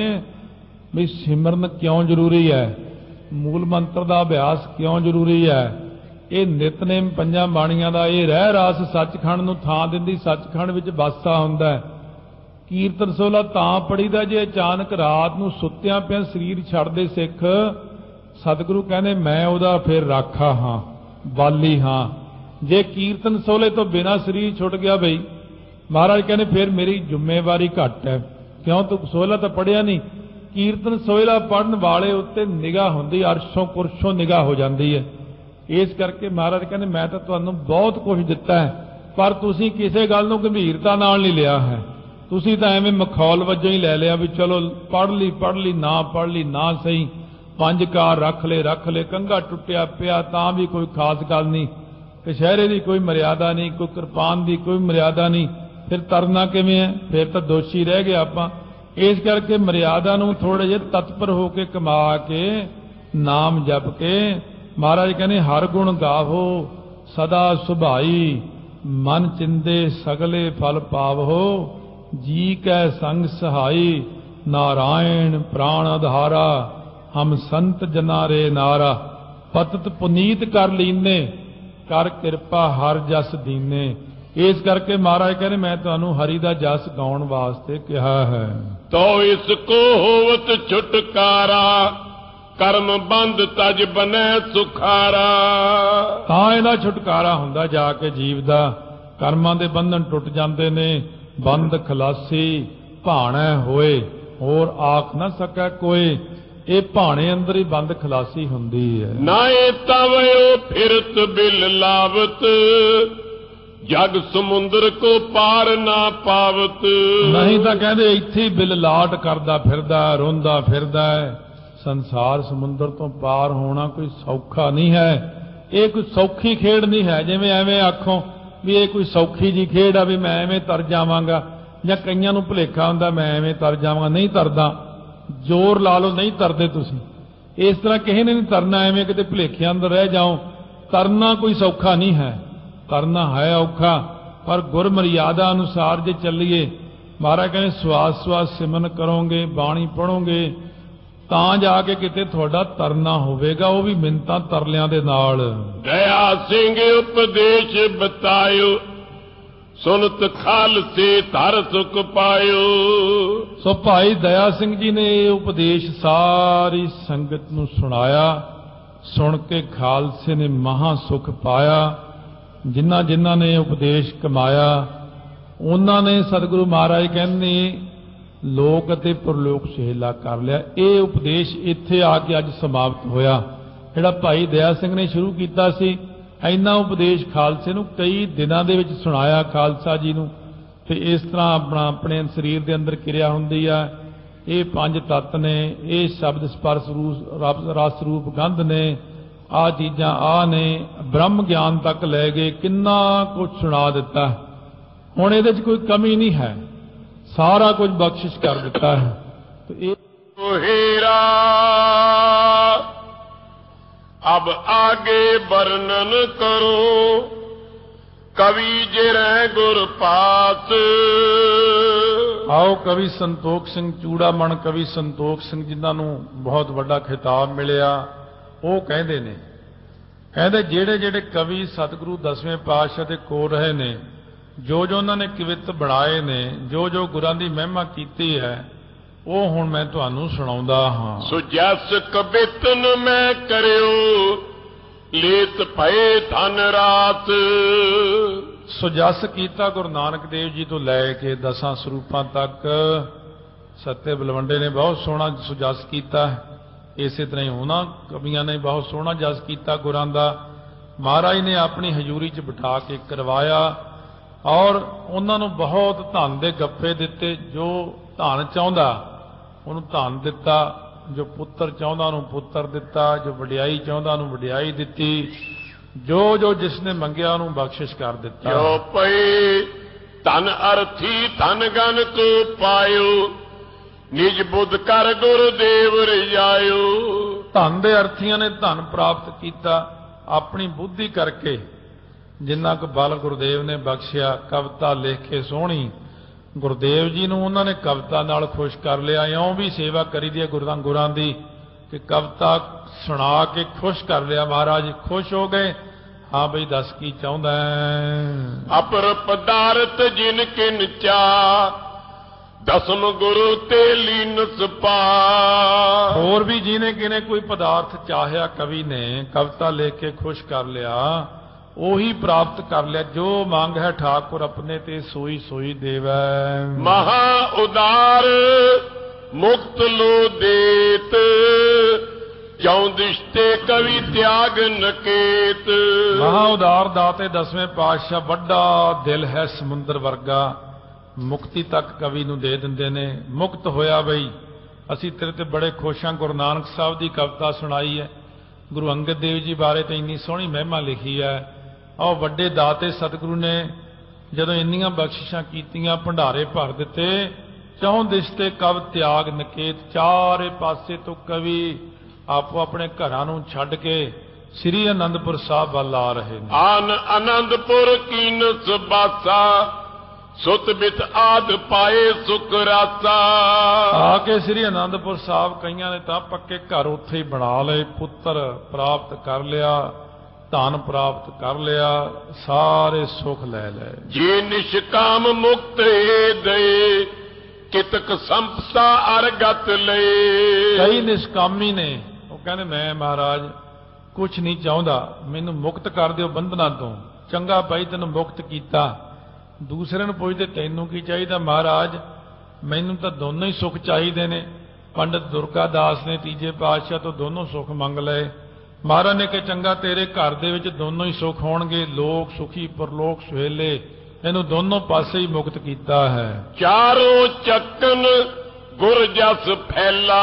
[SPEAKER 1] ਵੀ ਸਿਮਰਨ ਕਿਉਂ ਜ਼ਰੂਰੀ ਹੈ, ਮੂਲ ਮੰਤਰ ਦਾ ਅਭਿਆਸ ਕਿਉਂ ਜ਼ਰੂਰੀ ਹੈ, ਇਹ ਨਿਤਨੇਮ ਪੰਜਾਂ ਬਾਣੀਆਂ ਦਾ ਇਹ ਰਹਿ ਰਾਸ ਸੱਚਖੰਡ ਨੂੰ ਥਾਂ ਦਿੰਦੀ, ਸੱਚਖੰਡ ਵਿੱਚ ਵਾਸਾ ਹੁੰਦਾ। ਕੀਰਤਨ ਸੋਲਾ ਤਾਂ ਪੜੀਦਾ ਜੇ ਅਚਾਨਕ ਰਾਤ ਨੂੰ ਸੁੱਤਿਆਂ ਪਿਆ ਸਰੀਰ ਛੱਡਦੇ ਸਿੱਖ, ਸਤਿਗੁਰੂ ਕਹਿੰਦੇ ਮੈਂ ਉਹਦਾ ਫਿਰ ਰਾਖਾ ਹਾਂ, ਬਾਲੀ ਹਾਂ। ਜੇ ਕੀਰਤਨ ਸੋਲੇ ਤੋਂ ਬਿਨਾਂ ਸਰੀਰ ਛੁੱਟ ਗਿਆ ਬਈ, ਮਹਾਰਾਜ ਕਹਿੰਦੇ ਫਿਰ ਮੇਰੀ ਜ਼ਿੰਮੇਵਾਰੀ ਘੱਟ ਹੈ। ਕਿਉਂ? ਤੂੰ ਸੋਲਾ ਤਾਂ ਪੜਿਆ ਨਹੀਂ। ਕੀਰਤਨ ਸੋਲਾ ਪੜਨ ਵਾਲੇ ਉੱਤੇ ਨਿਗਾਹ ਹੁੰਦੀ, ਅਰਸ਼ੋਂ ਕੁਰਸ਼ੋਂ ਨਿਗਾਹ ਹੋ ਜਾਂਦੀ ਹੈ। ਇਸ ਕਰਕੇ ਮਹਾਰਾਜ ਕਹਿੰਦੇ ਮੈਂ ਤਾਂ ਤੁਹਾਨੂੰ ਬਹੁਤ ਕੁਝ ਦਿੱਤਾ ਹੈ, ਪਰ ਤੁਸੀਂ ਕਿਸੇ ਗੱਲ ਨੂੰ ਗੰਭੀਰਤਾ ਨਾਲ ਨਹੀਂ ਲਿਆ ਹੈ। ਤੁਸੀਂ ਤਾਂ ਐਵੇਂ ਮਖੌਲ ਵਜੋਂ ਹੀ ਲੈ ਲਿਆ ਵੀ ਚਲੋ ਪੜ੍ਹ ਲਈ ਨਾ ਪੜ੍ਹ ਲਈ ਨਾ ਸਹੀ, 5 ਕਾਰ ਰੱਖ ਲੈ, ਕੰਘਾ ਟੁੱਟਿਆ ਪਿਆ ਤਾਂ ਵੀ ਕੋਈ ਖਾਸ ਗੱਲ ਨਹੀਂ, ਕਛਹਿਰੇ ਦੀ ਕੋਈ ਮਰਿਆਦਾ ਨਹੀਂ, ਕੋਈ ਕਿਰਪਾਨ ਦੀ ਕੋਈ ਮਰਿਆਦਾ ਨਹੀਂ, ਫਿਰ ਤਰਨਾ ਕਿਵੇਂ ਹੈ? ਫਿਰ ਤਾਂ ਦੋਸ਼ੀ ਰਹਿ ਗਏ ਆਪਾਂ। ਇਸ ਕਰਕੇ ਮਰਿਆਦਾ ਨੂੰ ਥੋੜੇ ਜਿਹੇ ਤਤਪਰ ਹੋ ਕੇ ਕਮਾ ਕੇ ਨਾਮ ਜਪ ਕੇ ਮਹਾਰਾਜ ਕਹਿੰਦੇ ਹਰ ਗੁਣ ਗਾਵੋ ਸਦਾ ਸੁਭਾਈ, ਮਨ ਚਿੰਦੇ ਸਗਲੇ ਫਲ ਪਾਵੋ, ਜੀ ਕੈ ਸੰਗ ਸਹਾਈ, ਨਾਰਾਇਣ ਪ੍ਰਾਣ ਆਧਾਰਾ, ਹਮ ਸੰਤ ਜਨਾ ਰੇ ਨਾਰਾ, ਪਤਿਤ ਪੁਨੀਤ ਕਰ ਲੀਨੇ, ਕਰ ਕਿਰਪਾ ਹਰ ਜਸ ਦੀਨੇ। ਇਸ ਕਰਕੇ ਮਹਾਰਾਜ ਕਹਿੰਦੇ ਮੈਂ ਤੁਹਾਨੂੰ ਹਰੀ ਦਾ ਜਸ ਗਾਉਣ ਵਾਸਤੇ ਕਿਹਾ ਹੈ।
[SPEAKER 2] ਤੋ ਇਸ ਕੋ ਹੋਵਤ ਛੁਟਕਾਰਾ, ਕਰਮ ਬੰਦ ਤਜ ਬਨੈ ਸੁਖਾਰਾ।
[SPEAKER 1] ਤਾਂ ਇਹਦਾ ਛੁਟਕਾਰਾ ਹੁੰਦਾ ਜਾ ਕੇ ਜੀਵ ਦਾ, ਕਰਮਾਂ ਦੇ ਬੰਧਨ ਟੁੱਟ ਜਾਂਦੇ ਨੇ, ਬੰਦ ਖਲਾਸੀ ਭਾਣਾ ਹੋਏ, ਹੋਰ ਆਖ ਨਾ ਸਕੈ ਕੋਈ। ਇਹ ਭਾਣੇ ਅੰਦਰ ਹੀ ਬੰਦ ਖਲਾਸੀ ਹੁੰਦੀ ਹੈ।
[SPEAKER 2] ਨਾਏ ਤਵਿਓ ਫਿਰਤ ਬਿਲ ਲਾਵਤ, ਜਗ ਸਮੁੰਦਰ ਕੋ ਪਾਰ ਨਾ ਪਾਵਤ।
[SPEAKER 1] ਨਹੀਂ ਤਾਂ ਕਹਿੰਦੇ ਇੱਥੇ ਹੀ ਬਿਲ ਲਾਟ ਕਰਦਾ ਫਿਰਦਾ, ਰੋਂਦਾ ਫਿਰਦਾ ਹੈ। ਸੰਸਾਰ ਸਮੁੰਦਰ ਤੋਂ ਪਾਰ ਹੋਣਾ ਕੋਈ ਸੌਖਾ ਨਹੀਂ ਹੈ। ਇਹ ਕੋਈ ਸੌਖੀ ਖੇਡ ਨਹੀਂ ਹੈ। ਜਿਵੇਂ ਐਵੇਂ ਆਖੋ ਵੀ ਇਹ ਕੋਈ ਸੌਖੀ ਜੀ ਖੇਡ ਆ ਵੀ ਮੈਂ ਐਵੇਂ ਤਰ ਜਾਵਾਂਗਾ, ਜਾਂ ਕਈਆਂ ਨੂੰ ਭੁਲੇਖਾ ਹੁੰਦਾ ਮੈਂ ਐਵੇਂ ਤਰ ਜਾਵਾਂਗਾ। ਨਹੀਂ ਤਰਦਾ, ਜ਼ੋਰ ਲਾ ਲਓ, ਨਹੀਂ ਤਰਦੇ ਤੁਸੀਂ। ਇਸ ਤਰ੍ਹਾਂ ਕਿਸੇ ਨੇ ਨਹੀਂ ਤਰਨਾ, ਐਵੇਂ ਕਿਤੇ ਭੁਲੇਖਿਆਂ ਅੰਦਰ ਰਹਿ ਜਾਓ। ਤਰਨਾ ਕੋਈ ਸੌਖਾ ਨਹੀਂ ਹੈ, ਤਰਨਾ ਹੈ ਔਖਾ, ਪਰ ਗੁਰ ਮਰਿਆਦਾ ਅਨੁਸਾਰ ਜੇ ਚੱਲੀਏ, ਮਹਾਰਾਜ ਕਹਿੰਦੇ ਸਵਾਸ ਸਵਾਸ ਸਿਮਰਨ ਕਰੋਗੇ, ਬਾਣੀ ਪੜੋਗੇ, ਤਾਂ ਜਾ ਕੇ ਕਿਤੇ ਤੁਹਾਡਾ ਤਰਨਾ ਹੋਵੇਗਾ, ਉਹ ਵੀ ਮਿੰਤਾਂ ਤਰਲਿਆਂ ਦੇ ਨਾਲ।
[SPEAKER 2] ਦਇਆ ਸਿੰਘ ਉਪਦੇਸ਼ ਬਤਾਇਓ, ਸੁਨਤ ਖਾਲਸੇ ਧਰ ਸੁਖ ਪਾਇਓ।
[SPEAKER 1] ਸੋ ਭਾਈ ਦਇਆ ਸਿੰਘ ਜੀ ਨੇ ਇਹ ਉਪਦੇਸ਼ ਸਾਰੀ ਸੰਗਤ ਨੂੰ ਸੁਣਾਇਆ, ਸੁਣ ਕੇ ਖਾਲਸੇ ਨੇ ਮਹਾ ਸੁਖ ਪਾਇਆ। ਜਿਨ੍ਹਾਂ ਜਿਨ੍ਹਾਂ ਨੇ ਉਪਦੇਸ਼ ਕਮਾਇਆ ਉਹਨਾਂ ਨੇ ਸਤਿਗੁਰੂ ਮਹਾਰਾਜ ਕਹਿੰਦੇ ਲੋਕ ਅਤੇ ਪਰਲੋਕ ਸੁਹੇਲਾ ਕਰ ਲਿਆ। ਇਹ ਉਪਦੇਸ਼ ਇੱਥੇ ਆ ਕੇ ਅੱਜ ਸਮਾਪਤ ਹੋਇਆ। ਜਿਹੜਾ ਭਾਈ ਦਇਆ ਸਿੰਘ ਨੇ ਸ਼ੁਰੂ ਕੀਤਾ ਸੀ, ਇੰਨਾ ਉਪਦੇਸ਼ ਖਾਲਸੇ ਨੂੰ ਕਈ ਦਿਨਾਂ ਦੇ ਵਿੱਚ ਸੁਣਾਇਆ ਖਾਲਸਾ ਜੀ ਨੂੰ। ਤੇ ਇਸ ਤਰ੍ਹਾਂ ਆਪਣੇ ਸਰੀਰ ਦੇ ਅੰਦਰ ਕਿਰਿਆ ਹੁੰਦੀ ਆ। ਇਹ 5 ਤੱਤ ਨੇ, ਇਹ ਸ਼ਬਦ ਸਪਰਸ਼ ਰਸ ਰੂਪ ਗੰਧ ਨੇ, ਆਹ ਚੀਜ਼ਾਂ ਆ ਨੇ, ਬ੍ਰਹਮ ਗਿਆਨ ਤੱਕ ਲੈ ਗਏ, ਕਿੰਨਾ ਕੁਝ ਸੁਣਾ ਦਿੱਤਾ। ਹੁਣ ਇਹਦੇ 'ਚ ਕੋਈ ਕਮੀ ਨਹੀਂ ਹੈ, ਸਾਰਾ ਕੁਝ ਬਖਸ਼ਿਸ਼ ਕਰ ਦਿੱਤਾ ਹੈ। ਤੇ ਇਹ
[SPEAKER 2] ਹੀਰਾ अब आगे वर्णन करो, कवि जिरै गुर पास।
[SPEAKER 1] आओ कवि संतोख सिंह चूड़ामण, कवि संतोख सिंह जिन्हां नूं बहुत वड्डा खिताब मिलिया, ਉਹ ਕਹਿੰਦੇ ਨੇ, ਜਿਹੜੇ ਜਿਹੜੇ ਕਵੀ ਸਤਿਗੁਰੂ 10ਵੇਂ ਪਾਤਸ਼ਾਹ ਦੇ ਕੋਲ ਰਹੇ ਨੇ, ਜੋ ਜੋ ਉਹਨਾਂ ਨੇ ਕਵਿੱਤ ਬਣਾਏ ਨੇ, ਜੋ ਜੋ ਗੁਰਾਂ ਦੀ ਮਹਿਮਾ ਕੀਤੀ ਹੈ, ਉਹ ਹੁਣ ਮੈਂ ਤੁਹਾਨੂੰ ਸੁਣਾਉਂਦਾ ਹਾਂ।
[SPEAKER 2] ਸੋ ਜਸ ਕਬਿਤਨ ਮੈਂ ਕਰਿਓ ਲੇਤ ਭਏ ਧਨ ਰਾਤ।
[SPEAKER 1] ਸੋ ਜਸ ਕੀਤਾ ਗੁਰੂ ਨਾਨਕ ਦੇਵ ਜੀ ਤੋਂ ਲੈ ਕੇ 10 ਸਰੂਪਾਂ ਤੱਕ ਸੱਤੇ ਬਲਵੰਡੇ ਨੇ ਬਹੁਤ ਸੋਹਣਾ ਜਸ ਕੀਤਾ। ਇਸੇ ਤਰ੍ਹਾਂ ਹੀ ਉਹਨਾਂ ਕਵੀਆਂ ਨੇ ਬਹੁਤ ਸੋਹਣਾ ਜਸ ਕੀਤਾ ਗੁਰਾਂ ਦਾ। ਮਹਾਰਾਜ ਨੇ ਆਪਣੀ ਹਜ਼ੂਰੀ 'ਚ ਬਿਠਾ ਕੇ ਕਰਵਾਇਆ ਔਰ ਉਹਨਾਂ ਨੂੰ ਬਹੁਤ ਧਨ ਦੇ ਗੱਫੇ ਦਿੱਤੇ। ਜੋ ਧਨ ਚਾਹੁੰਦਾ ਉਹਨੂੰ ਧਨ ਦਿੱਤਾ, ਜੋ ਪੁੱਤਰ ਚਾਹੁੰਦਾ ਉਹਨੂੰ ਪੁੱਤਰ ਦਿੱਤਾ, ਜੋ ਵਡਿਆਈ ਚਾਹੁੰਦਾ ਉਹਨੂੰ ਵਡਿਆਈ ਦਿੱਤੀ, ਜੋ ਜੋ ਜਿਸ ਨੇ ਮੰਗਿਆ ਉਹਨੂੰ ਬਖਸ਼ਿਸ਼ ਕਰ ਦਿੱਤਾ।
[SPEAKER 2] ਜੋ ਪਏ ਧਨ ਅਰਥੀ ਧਨ ਗਨ ਕੋ ਪਾਇਓ ਨਿਜ ਬੁੱਧ ਕਰ ਗੁਰਦੇਵ ਰਜਾਇਓ।
[SPEAKER 1] ਧਨ ਦੇ ਅਰਥੀਆਂ ਨੇ ਧਨ ਪ੍ਰਾਪਤ ਕੀਤਾ ਆਪਣੀ ਬੁੱਧੀ ਕਰਕੇ, ਜਿੰਨਾ ਕੁ ਬਲ ਗੁਰਦੇਵ ਨੇ ਬਖਸ਼ਿਆ। ਕਵਿਤਾ ਲਿਖ ਕੇ ਸੋਹਣੀ ਗੁਰਦੇਵ ਜੀ ਨੂੰ ਉਹਨਾਂ ਨੇ ਕਵਿਤਾ ਨਾਲ ਖੁਸ਼ ਕਰ ਲਿਆ। ਇਉਂ ਵੀ ਸੇਵਾ ਕਰੀਦੀ ਹੈ ਗੁਰਾਂ ਦੀ ਕਿ ਕਵਿਤਾ ਸੁਣਾ ਕੇ ਖੁਸ਼ ਕਰ ਲਿਆ। ਮਹਾਰਾਜ ਖੁਸ਼ ਹੋ ਗਏ। ਹਾਂ ਬਈ ਦੱਸ ਕੀ ਚਾਹੁੰਦਾ ਹੈ।
[SPEAKER 2] ਅਪਰ ਪਦਾਰਥ ਜਿਨ ਕਿਨ ਚਾ ਦਸਮ ਗੁਰੂ ਤੇ ਲੀਨਸ ਪਾ।
[SPEAKER 1] ਹੋਰ ਵੀ ਜਿਹਨੇ ਕਿਨੇ ਕੋਈ ਪਦਾਰਥ ਚਾਹਿਆ ਕਵੀ ਨੇ ਕਵਿਤਾ ਲਿਖ ਕੇ ਖੁਸ਼ ਕਰ ਲਿਆ, ਉਹੀ ਪ੍ਰਾਪਤ ਕਰ ਲਿਆ। ਜੋ ਮੰਗ ਹੈ ਠਾਕੁਰ ਆਪਣੇ ਤੇ ਸੋਈ ਸੋਈ ਦੇਵੈ।
[SPEAKER 2] ਮਹਾ ਉਦਾਰ ਮੁਕਤ ਲੋ ਦੇਤ ਜਉ ਦਿਸ਼ਤੇ ਕਵੀ ਤਿਆਗ ਨਕੇਤ।
[SPEAKER 1] ਮਹਾ ਉਦਾਰ ਦਾਤੇ 10ਵੇਂ ਪਾਤਸ਼ਾਹ, ਵੱਡਾ ਦਿਲ ਹੈ ਸਮੁੰਦਰ ਵਰਗਾ, ਮੁਕਤੀ ਤੱਕ ਕਵੀ ਨੂੰ ਦੇ ਦਿੰਦੇ ਨੇ। ਮੁਕਤ ਹੋਇਆ ਬਈ ਅਸੀਂ ਤੇਰੇ ਤੇ ਬੜੇ ਖੁਸ਼ ਹਾਂ। ਗੁਰੂ ਨਾਨਕ ਸਾਹਿਬ ਦੀ ਕਵਿਤਾ ਸੁਣਾਈ ਹੈ, ਗੁਰੂ ਅੰਗਦ ਦੇਵ ਜੀ ਬਾਰੇ ਤਾਂ ਇੰਨੀ ਸੋਹਣੀ ਮਹਿਮਾ ਲਿਖੀ ਹੈ। ਉਹ ਵੱਡੇ ਦਾਤੇ ਸਤਿਗੁਰੂ ਨੇ ਜਦੋਂ ਇੰਨੀਆਂ ਬਖਸ਼ਿਸ਼ਾਂ ਕੀਤੀਆਂ, ਭੰਡਾਰੇ ਭਰ ਦਿੱਤੇ। ਚੌਂ ਦਿਸ਼ ਤੇ ਕਵ ਤਿਆਗ ਨਕੇਤ, ਚਾਰੇ ਪਾਸੇ ਤੋਂ ਕਵੀ ਆਪੋ ਆਪਣੇ ਘਰਾਂ ਨੂੰ ਛੱਡ ਕੇ ਸ੍ਰੀ ਅਨੰਦਪੁਰ ਸਾਹਿਬ ਵੱਲ ਆ ਰਹੇ ਨੇ।
[SPEAKER 2] ਆਨ ਅਨੰਦਪੁਰ ਕੀਨਸ ਬਾਸਾ ਸੁਤ ਬਿਤ ਆਦ ਪਾਏ ਸੁਖ ਰਾਸਾ।
[SPEAKER 1] ਆ ਕੇ ਸ੍ਰੀ ਅਨੰਦਪੁਰ ਸਾਹਿਬ ਕਈਆਂ ਨੇ ਤਾਂ ਪੱਕੇ ਘਰ ਉੱਥੇ ਹੀ ਬਣਾ ਲਏ, ਪੁੱਤਰ ਪ੍ਰਾਪਤ ਕਰ ਲਿਆ, ਧਨ ਪ੍ਰਾਪਤ ਕਰ ਲਿਆ, ਸਾਰੇ ਸੁਖ ਲੈ ਲਏ।
[SPEAKER 2] ਜੇ ਨਿਸ਼ਕਾਮ ਮੁਕਤ ਦੇ ਕਿਤਕ ਸੰਪਤਾ ਅਰਗਤ ਲਏ।
[SPEAKER 1] ਕਈ ਨਿਸ਼ਕਾਮੀ ਨੇ, ਉਹ ਕਹਿੰਦੇ ਮੈਂ ਮਹਾਰਾਜ ਕੁਛ ਨਹੀਂ ਚਾਹੁੰਦਾ, ਮੈਨੂੰ ਮੁਕਤ ਕਰ ਦਿਓ ਬੰਧਨਾਂ ਤੋਂ। ਚੰਗਾ ਭਾਈ ਤੈਨੂੰ ਮੁਕਤ ਕੀਤਾ। ਦੂਸਰੇ ਨੂੰ ਪੁੱਛਦੇ ਤੈਨੂੰ ਕੀ ਚਾਹੀਦਾ? ਮਹਾਰਾਜ ਮੈਨੂੰ ਤਾਂ ਦੋਨੋਂ ਹੀ ਸੁੱਖ ਚਾਹੀਦੇ ਨੇ। ਪੰਡਤ ਦੁਰਗਾ ਦਾਸ ਨੇ ਤੀਜੇ ਪਾਤਸ਼ਾਹ ਤੋਂ ਦੋਨੋਂ ਸੁੱਖ ਮੰਗ ਲਏ। ਮਹਾਰਾਜ ਨੇ ਕਿ ਚੰਗਾ ਤੇਰੇ ਘਰ ਦੇ ਵਿੱਚ ਦੋਨੋਂ ਹੀ ਸੁੱਖ ਹੋਣਗੇ, ਲੋਕ ਸੁਖੀ ਪਰਲੋਕ ਸੁਹੇਲੇ। ਇਹਨੂੰ ਦੋਨੋਂ ਪਾਸੇ ਹੀ ਮੁਕਤ ਕੀਤਾ ਹੈ।
[SPEAKER 2] ਚਾਰੋਂ ਚੱਕਨ ਗੁਰ ਜਸ ਫੈਲਾ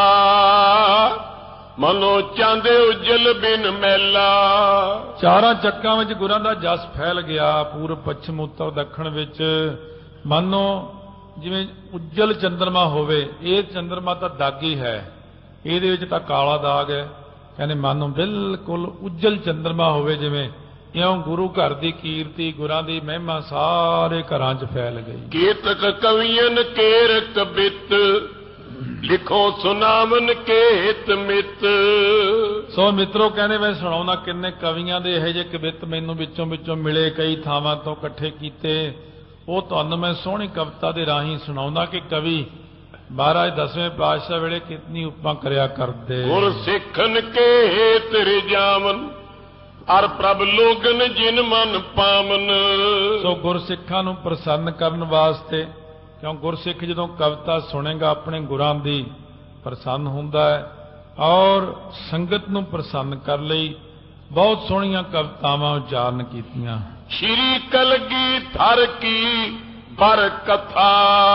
[SPEAKER 2] ਮਨੋ ਚਾਂਦੇ ਉਜਲ ਬਿਨ ਮੈਲਾ।
[SPEAKER 1] ਚਾਰਾਂ ਚੱਕਾਂ ਵਿੱਚ ਗੁਰਾਂ ਦਾ ਜਸ ਫੈਲ ਗਿਆ, ਪੂਰਬ ਪੱਛਮ ਉੱਤਰ ਦੱਖਣ ਵਿੱਚ। ਮਾਨੋ ਜਿਵੇਂ ਉਜਲ ਚੰਦਰਮਾ ਹੋਵੇ। ਇਹ ਚੰਦਰਮਾ ਤਾਂ ਦਾਗੀ ਹੈ, ਇਹਦੇ ਵਿੱਚ ਤਾਂ ਕਾਲਾ ਦਾਗ ਹੈ। ਕਹਿੰਦੇ ਮਾਨੋ ਬਿਲਕੁਲ ਉਜਲ ਚੰਦਰਮਾ ਹੋਵੇ ਜਿਵੇਂ, ਇਉਂ ਗੁਰੂ ਘਰ ਦੀ ਕੀਰਤੀ, ਗੁਰਾਂ ਦੀ ਮਹਿਮਾ ਸਾਰੇ ਘਰਾਂ 'ਚ ਫੈਲ ਗਈ।
[SPEAKER 2] ਕੀਰਤਕ ਕਵੀਨ ਕੇਰ ਕਬਿਤ ਲਿਖੋ ਸੁਨਾਮਨ ਕੇ ਹਿਤ ਮਿਤ।
[SPEAKER 1] ਸੋ ਮਿੱਤਰੋ ਕਹਿੰਦੇ ਮੈਂ ਸੁਣਾਉਣਾ ਕਿੰਨੇ ਕਵੀਆਂ ਦੇ ਇਹੋ ਜਿਹੇ ਕਵਿਤ ਮੈਨੂੰ ਵਿੱਚੋਂ ਵਿੱਚੋਂ ਮਿਲੇ, ਕਈ ਥਾਵਾਂ ਤੋਂ ਇਕੱਠੇ ਕੀਤੇ। ਉਹ ਤੁਹਾਨੂੰ ਮੈਂ ਸੋਹਣੀ ਕਵਿਤਾ ਦੇ ਰਾਹੀਂ ਸੁਣਾਉਂਦਾ ਕਿ ਕਵੀ ਮਹਾਰਾਜ 10ਵੇਂ ਪਾਤਸ਼ਾਹ ਵੇਲੇ ਕਿਤਨੀ ਉਪਮਾ ਕਰਿਆ ਕਰਦੇ।
[SPEAKER 2] ਗੁਰ ਸਿੱਖਨ ਕੇ ਹੇਤ ਰਿਜਾਵਨ ਅਰ ਪ੍ਰਭ ਲੋਗਨ ਜਿਨ ਮਨ ਪਾਵਨ।
[SPEAKER 1] ਸੋ ਗੁਰਸਿੱਖਾਂ ਨੂੰ ਪ੍ਰਸੰਨ ਕਰਨ ਵਾਸਤੇ, ਕਿਉਂ ਗੁਰਸਿੱਖ ਜਦੋਂ ਕਵਿਤਾ ਸੁਣੇਗਾ ਆਪਣੇ ਗੁਰਾਂ ਦੀ ਪ੍ਰਸੰਨ ਹੁੰਦਾ ਹੈ। ਔਰ ਸੰਗਤ ਨੂੰ ਪ੍ਰਸੰਨ ਕਰ ਲਈ ਬਹੁਤ ਸੋਹਣੀਆਂ ਕਵਿਤਾਵਾਂ ਉਚਾਰਨ ਕੀਤੀਆਂ।
[SPEAKER 2] ਸ਼੍ਰੀ ਕਲਗੀ ਧਰ ਕੀ ਬਰ ਕਥਾ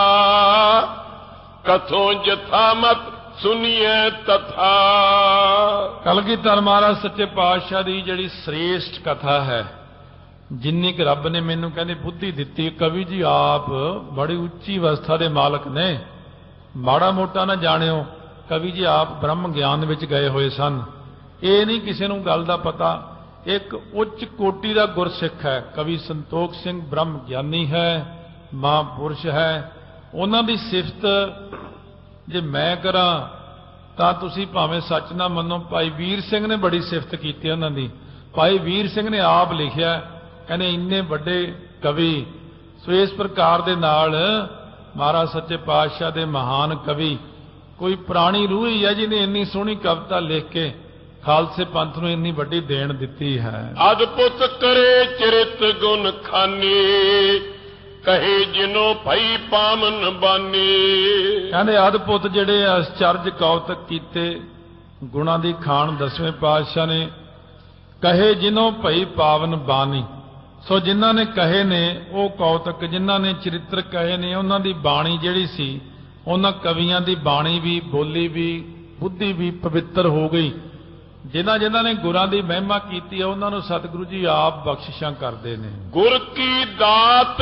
[SPEAKER 2] ਕਥੋਂ ਜਥਾ ਮਤ ਸੁਨੀਏ ਤਥਾ।
[SPEAKER 1] ਕਲਗੀਧਰ ਮਹਾਰਾਜ ਸੱਚੇ ਪਾਤਸ਼ਾਹ ਦੀ ਜਿਹੜੀ ਸ੍ਰੇਸ਼ਟ ਕਥਾ ਹੈ, ਜਿੰਨੀ ਕਿ ਰੱਬ ਨੇ ਮੈਨੂੰ ਕਹਿੰਦੇ ਬੁੱਧੀ ਦਿੱਤੀ। ਕਵੀ ਜੀ ਆਪ ਬੜੀ ਉੱਚੀ ਅਵਸਥਾ ਦੇ ਮਾਲਕ ਨੇ, ਮਾੜਾ ਮੋਟਾ ਨਾ ਜਾਣਿਓ। ਕਵੀ ਜੀ ਆਪ ਬ੍ਰਹਮ ਗਿਆਨ ਵਿੱਚ ਗਏ ਹੋਏ ਸਨ। ਇਹ ਨਹੀਂ ਕਿਸੇ ਨੂੰ ਗੱਲ ਦਾ ਪਤਾ। ਇੱਕ ਉੱਚ ਕੋਟੀ ਦਾ ਗੁਰਸਿੱਖ ਹੈ ਕਵੀ ਸੰਤੋਖ ਸਿੰਘ, ਬ੍ਰਹਮ ਗਿਆਨੀ ਹੈ, ਮਹਾਂਪੁਰਸ਼ ਹੈ। ਉਹਨਾਂ ਦੀ ਸਿਫਤ ਜੇ ਮੈਂ ਕਰਾਂ ਤਾਂ ਤੁਸੀਂ ਭਾਵੇਂ ਸੱਚ ਨਾ ਮੰਨੋ। ਭਾਈ ਵੀਰ ਸਿੰਘ ਨੇ ਬੜੀ ਸਿਫਤ ਕੀਤੀ ਉਹਨਾਂ ਦੀ। ਭਾਈ ਵੀਰ ਸਿੰਘ ਨੇ ਆਪ ਲਿਖਿਆ, ਕਹਿੰਦੇ ਇੰਨੇ ਵੱਡੇ ਕਵੀ ਸੋ ਇਸ ਪ੍ਰਕਾਰ ਦੇ ਨਾਲ ਮਹਾਰਾਜ ਸੱਚੇ ਪਾਤਸ਼ਾਹ ਦੇ ਮਹਾਨ ਕਵੀ ਕੋਈ ਪੁਰਾਣੀ ਰੂਹ ਹੀ ਹੈ ਜਿਹਨੇ ਇੰਨੀ ਸੋਹਣੀ ਕਵਿਤਾ ਲਿਖ ਕੇ ਖਾਲਸੇ ਪੰਥ ਨੂੰ ਇੰਨੀ ਵੱਡੀ ਦੇਣ ਦਿੱਤੀ ਹੈ।
[SPEAKER 2] ਅਦਭੁਤ ਕਰੇ ਚਰਿਤ ਗੁਣ ਖਾਨੀ, ਕਹੇ ਜਿਨੋ ਭਈ ਪਾਵਨ ਬਾਨੀ।
[SPEAKER 1] ਕਹਿੰਦੇ ਅਦਭੁਤ ਜਿਹੜੇ ਅਚਰਜ ਕੌਤਕ ਕੀਤੇ ਗੁਣਾਂ ਦੀ ਖਾਨ ਦਸਵੇਂ ਪਾਤਸ਼ਾਹ ਨੇ, ਕਹੇ ਜਿਨੋ ਭਈ ਪਾਵਨ ਬਾਨੀ। ਸੋ ਜਿਨ੍ਹਾਂ ਨੇ ਕਹੇ ਨੇ ਉਹ ਕੌਤਕ, ਜਿਨ੍ਹਾਂ ਨੇ ਚਰਿੱਤਰ ਕਹੇ ਨੇ ਉਹਨਾਂ ਦੀ ਬਾਣੀ ਜਿਹੜੀ ਸੀ, ਉਹਨਾਂ ਕਵੀਆਂ ਦੀ ਬਾਣੀ ਵੀ, ਬੋਲੀ ਵੀ, ਬੁੱਧੀ ਵੀ ਪਵਿੱਤਰ ਹੋ ਗਈ। ਜਿਨ੍ਹਾਂ ਨੇ ਗੁਰਾਂ ਦੀ ਮਹਿਮਾ ਕੀਤੀ ਹੈ ਉਹਨਾਂ ਨੂੰ ਸਤਿਗੁਰੂ ਜੀ ਆਪ ਬਖਸ਼ਿਸ਼ਾਂ ਕਰਦੇ ਨੇ।
[SPEAKER 2] ਗੁਰ ਕੀ ਦਾਤ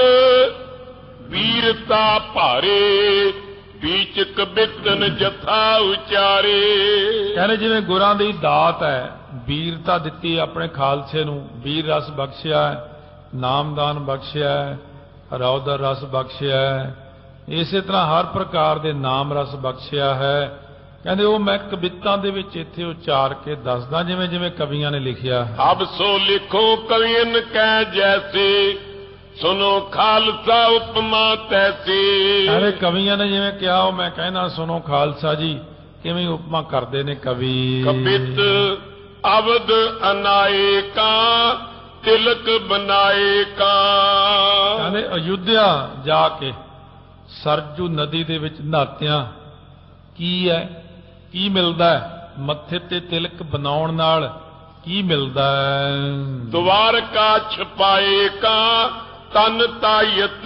[SPEAKER 2] ਵੀਰਤਾ ਭਾਰੇ, ਬੀਚ ਕਬਿਤਨ ਜਥਾ ਉਚਾਰੇ।
[SPEAKER 1] ਕਹਿੰਦੇ ਜਿਵੇਂ ਗੁਰਾਂ ਦੀ ਦਾਤ ਹੈ, ਵੀਰਤਾ ਦਿੱਤੀ ਆਪਣੇ ਖਾਲਸੇ ਨੂੰ, ਵੀਰ ਰਸ ਬਖਸ਼ਿਆ ਹੈ, ਨਾਮਦਾਨ ਬਖਸ਼ਿਆ ਹੈ, ਰੌਦਰ ਰਸ ਬਖਸ਼ਿਆ ਹੈ, ਇਸੇ ਤਰ੍ਹਾਂ ਹਰ ਪ੍ਰਕਾਰ ਦੇ ਨਾਮ ਰਸ ਬਖਸ਼ਿਆ ਹੈ। ਕਹਿੰਦੇ ਉਹ ਮੈਂ ਕਵਿਤਾ ਦੇ ਵਿੱਚ ਇੱਥੇ ਉਚਾਰ ਕੇ ਦੱਸਦਾ ਜਿਵੇਂ ਜਿਵੇਂ ਕਵੀਆਂ ਨੇ ਲਿਖਿਆ ਹੈ।
[SPEAKER 2] ਅਬ ਸੋ ਲਿਖੋ ਕਵੀਨ ਕਹਿ ਜੈਸੇ, ਸੁਨੋ ਖਾਲਸਾ ਉਪਮਾ ਤੈਸੀ।
[SPEAKER 1] ਕਹਿੰਦੇ ਕਵੀਆਂ ਨੇ ਜਿਵੇਂ ਕਿਹਾ ਉਹ ਮੈਂ ਕਹਿਣਾ, ਸੁਣੋ ਖਾਲਸਾ ਜੀ ਕਿਵੇਂ ਉਪਮਾ ਕਰਦੇ ਨੇ ਕਵੀ।
[SPEAKER 2] ਕਬਿਤ ਅਵਧ ਅਨਾਏ ਕਾ, ਤਿਲਕ ਬਨਾਏ ਕਾ।
[SPEAKER 1] ਕਹਿੰਦੇ ਅਯੁੱਧਿਆ ਜਾ ਕੇ ਸਰਜੂ ਨਦੀ ਦੇ ਵਿੱਚ ਨਹਾਤਿਆਂ ਕੀ ਹੈ, ਕੀ ਮਿਲਦਾ ਹੈ? ਮੱਥੇ ਤੇ ਤਿਲਕ ਬਣਾਉਣ ਨਾਲ ਕੀ ਮਿਲਦਾ ਹੈ?
[SPEAKER 2] ਦਵਾਰਕਾ ਛਪਾਏ ਕਾ, ਤਨ ਤਾਇਤ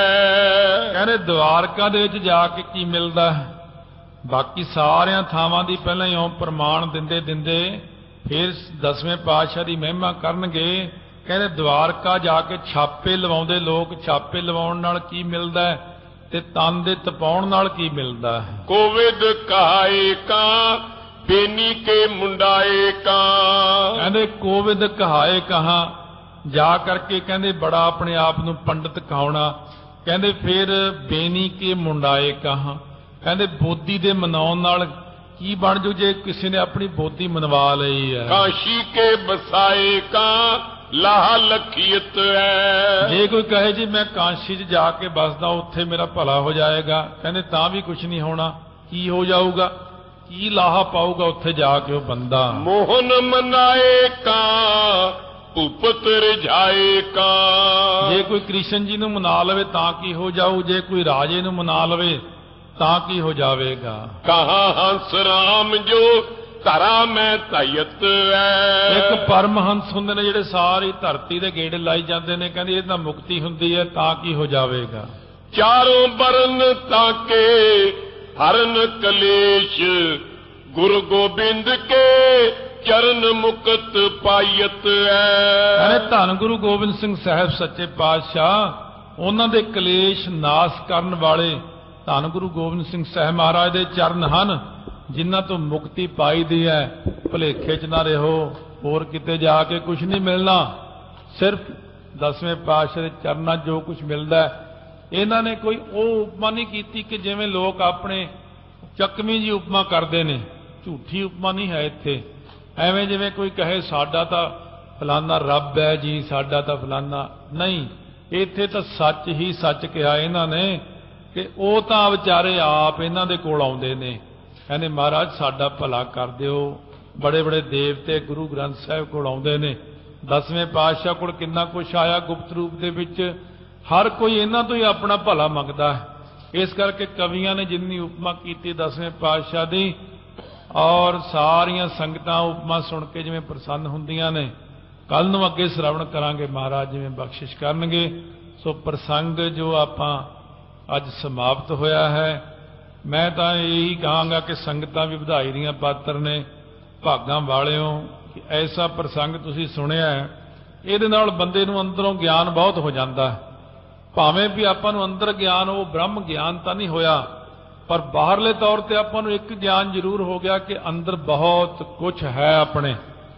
[SPEAKER 2] ਹੈ।
[SPEAKER 1] ਕਹਿੰਦੇ ਦਵਾਰਕਾ ਦੇ ਵਿੱਚ ਜਾ ਕੇ ਕੀ ਮਿਲਦਾ ਹੈ? ਬਾਕੀ ਸਾਰਿਆਂ ਥਾਵਾਂ ਦੀ ਪਹਿਲਾਂ ਹੀ ਉਹ ਪ੍ਰਮਾਣ ਦਿੰਦੇ ਦਿੰਦੇ ਫਿਰ ਦਸਵੇਂ ਪਾਤਸ਼ਾਹ ਦੀ ਮਹਿਮਾ ਕਰਨਗੇ। ਕਹਿੰਦੇ ਦਵਾਰਕਾ ਜਾ ਕੇ ਛਾਪੇ ਲਵਾਉਂਦੇ ਲੋਕ, ਛਾਪੇ ਲਵਾਉਣ ਨਾਲ ਕੀ ਮਿਲਦਾ ਹੈ ਤੇ ਤਨ ਦੇ ਤਪਾਉਣ ਨਾਲ ਕੀ ਮਿਲਦਾ ਹੈ?
[SPEAKER 2] ਕੋਵਿਦ ਕਹਾਏ ਕਾ, ਬੇਨੀ ਕੇ ਮੁੰਡਾਏ ਕਾ।
[SPEAKER 1] ਕਹਿੰਦੇ ਕੋਵਿਦ ਕਹਾਏ ਕਹਾ ਜਾ ਕਰਕੇ ਕਹਿੰਦੇ ਬੜਾ ਆਪਣੇ ਆਪ ਨੂੰ ਪੰਡਤ ਕਹਾਉਣਾ। ਕਹਿੰਦੇ ਫਿਰ ਬੇਨੀ ਕੇ ਮੁੰਡਾਏ ਕਹਾ, ਕਹਿੰਦੇ ਬੋਧੀ ਦੇ ਮਨਾਉਣ ਨਾਲ ਕੀ ਬਣ ਜੂ ਜੇ ਕਿਸੇ ਨੇ ਆਪਣੀ ਬੋਧੀ ਮਨਵਾ ਲਈ ਹੈ।
[SPEAKER 2] ਕਾਸ਼ੀ ਕੇ ਬਸਾਏ ਕਾ, ਲਾਹ ਲਖੀਤ ਹੈ।
[SPEAKER 1] ਜੇ ਕੋਈ ਕਹੇ ਜੀ ਮੈਂ ਕਾਸ਼ੀ 'ਚ ਜਾ ਕੇ ਬਸਦਾ ਉੱਥੇ ਮੇਰਾ ਭਲਾ ਹੋ ਜਾਏਗਾ, ਕਹਿੰਦੇ ਤਾਂ ਵੀ ਕੁਝ ਨਹੀਂ ਹੋਣਾ। ਕੀ ਹੋ ਜਾਊਗਾ? ਕੀ ਲਾਹਾ ਪਾਊਗਾ ਉੱਥੇ ਜਾ ਕੇ ਉਹ ਬੰਦਾ?
[SPEAKER 2] ਮੋਹਨ ਮਨਾਏ ਕਾ, ਭੂਪਤ ਰਜਾਏ ਕਾ।
[SPEAKER 1] ਜੇ ਕੋਈ ਕ੍ਰਿਸ਼ਨ ਜੀ ਨੂੰ ਮਨਾ ਲਵੇ ਤਾਂ ਕੀ ਹੋ ਜਾਊ? ਜੇ ਕੋਈ ਰਾਜੇ ਨੂੰ ਮਨਾ ਲਵੇ ਤਾਂ ਕੀ ਹੋ ਜਾਵੇਗਾ?
[SPEAKER 2] ਕਹਾ ਹੰਸ ਰਾਮ ਜੋ ਧਰਾ ਮੈਂ ਧਇਤ ਹੈ।
[SPEAKER 1] ਇੱਕ ਪਰਮਹੰਸ ਹੁੰਦੇ ਨੇ ਜਿਹੜੇ ਸਾਰੀ ਧਰਤੀ ਦੇ ਗੇੜੇ ਲਾਈ ਜਾਂਦੇ ਨੇ, ਕਹਿੰਦੇ ਇਹ ਤਾਂ ਮੁਕਤੀ ਹੁੰਦੀ ਹੈ, ਤਾਂ ਕੀ ਹੋ ਜਾਵੇਗਾ?
[SPEAKER 2] ਚਾਰੋਂ ਬਰਨ ਤਾਕੇ ਹਰਨ ਕਲੇਸ਼, ਗੁਰੂ ਗੋਬਿੰਦ ਕੇ ਚਰਨ ਮੁਕਤ ਪਾਇਤ ਹੈ।
[SPEAKER 1] ਕਹਿੰਦੇ ਧੰਨ ਗੁਰੂ ਗੋਬਿੰਦ ਸਿੰਘ ਸਾਹਿਬ ਸੱਚੇ ਪਾਤਸ਼ਾਹ ਉਹਨਾਂ ਦੇ ਕਲੇਸ਼ ਨਾਸ਼ ਕਰਨ ਵਾਲੇ ਧੰਨ ਗੁਰੂ ਗੋਬਿੰਦ ਸਿੰਘ ਸਾਹਿਬ ਮਹਾਰਾਜ ਦੇ ਚਰਨ ਹਨ, ਜਿਨ੍ਹਾਂ ਤੋਂ ਮੁਕਤੀ ਪਾਈ ਦੀ ਹੈ। ਭੁਲੇਖੇ 'ਚ ਨਾ ਰਹੋ, ਹੋਰ ਕਿਤੇ ਜਾ ਕੇ ਕੁਝ ਨਹੀਂ ਮਿਲਣਾ, ਸਿਰਫ ਦਸਵੇਂ ਪਾਤਸ਼ਾਹ ਦੇ ਚਰਨਾਂ ਜੋ ਕੁਝ ਮਿਲਦਾ ਹੈ। ਇਹਨਾਂ ਨੇ ਕੋਈ ਉਹ ਉਪਮਾ ਨਹੀਂ ਕੀਤੀ ਕਿ ਜਿਵੇਂ ਲੋਕ ਆਪਣੇ ਚੱਕਵੀਂ ਜੀ ਉਪਮਾ ਕਰਦੇ ਨੇ, ਝੂਠੀ ਉਪਮਾ ਨਹੀਂ ਹੈ ਇੱਥੇ। ਐਵੇਂ ਜਿਵੇਂ ਕੋਈ ਕਹੇ ਸਾਡਾ ਤਾਂ ਫਲਾਨਾ ਰੱਬ ਹੈ ਜੀ, ਸਾਡਾ ਤਾਂ ਫਲਾਨਾ ਨਹੀਂ। ਇੱਥੇ ਤਾਂ ਸੱਚ ਹੀ ਸੱਚ ਕਿਹਾ ਇਹਨਾਂ ਨੇ ਕਿ ਉਹ ਤਾਂ ਵਿਚਾਰੇ ਆਪ ਇਹਨਾਂ ਦੇ ਕੋਲ ਆਉਂਦੇ ਨੇ, ਕਹਿੰਦੇ ਮਹਾਰਾਜ ਸਾਡਾ ਭਲਾ ਕਰ ਦਿਓ। ਬੜੇ ਬੜੇ ਦੇਵਤੇ ਗੁਰੂ ਗ੍ਰੰਥ ਸਾਹਿਬ ਕੋਲ ਆਉਂਦੇ ਨੇ, ਦਸਵੇਂ ਪਾਤਸ਼ਾਹ ਕੋਲ ਕਿੰਨਾ ਕੁਛ ਆਇਆ ਗੁਪਤ ਰੂਪ ਦੇ ਵਿੱਚ। ਹਰ ਕੋਈ ਇਹਨਾਂ ਤੋਂ ਹੀ ਆਪਣਾ ਭਲਾ ਮੰਗਦਾ ਹੈ। ਇਸ ਕਰਕੇ ਕਵੀਆਂ ਨੇ ਜਿੰਨੀ ਉਪਮਾ ਕੀਤੀ ਦਸਵੇਂ ਪਾਤਸ਼ਾਹ ਦੀ, ਔਰ ਸਾਰੀਆਂ ਸੰਗਤਾਂ ਉਪਮਾ ਸੁਣ ਕੇ ਜਿਵੇਂ ਪ੍ਰਸੰਨ ਹੁੰਦੀਆਂ ਨੇ। ਕੱਲ ਨੂੰ ਅੱਗੇ ਸ਼ਰਵਣ ਕਰਾਂਗੇ, ਮਹਾਰਾਜ ਜਿਵੇਂ ਬਖਸ਼ਿਸ਼ ਕਰਨਗੇ। ਸੋ ਪ੍ਰਸੰਗ ਜੋ ਆਪਾਂ ਅੱਜ ਸਮਾਪਤ ਹੋਇਆ ਹੈ, ਮੈਂ ਤਾਂ ਇਹੀ ਕਹਾਂਗਾ ਕਿ ਸੰਗਤਾਂ ਵੀ ਵਧਾਈ ਦੀਆਂ ਪਾਤਰ ਨੇ, ਭਾਗਾਂ ਵਾਲਿਓ ਕਿ ਐਸਾ ਪ੍ਰਸੰਗ ਤੁਸੀਂ ਸੁਣਿਆ ਹੈ। ਇਹਦੇ ਨਾਲ ਬੰਦੇ ਨੂੰ ਅੰਦਰੋਂ ਗਿਆਨ ਬਹੁਤ ਹੋ ਜਾਂਦਾ ਹੈ। ਭਾਵੇਂ ਵੀ ਆਪਾਂ ਨੂੰ ਅੰਦਰ ਗਿਆਨ ਉਹ ਬ੍ਰਹਮ ਗਿਆਨ ਤਾਂ ਨਹੀਂ ਹੋਇਆ, ਪਰ ਬਾਹਰਲੇ ਤੌਰ ਤੇ ਆਪਾਂ ਨੂੰ ਇੱਕ ਗਿਆਨ ਜ਼ਰੂਰ ਹੋ ਗਿਆ ਕਿ ਅੰਦਰ ਬਹੁਤ ਕੁਝ ਹੈ ਆਪਣੇ।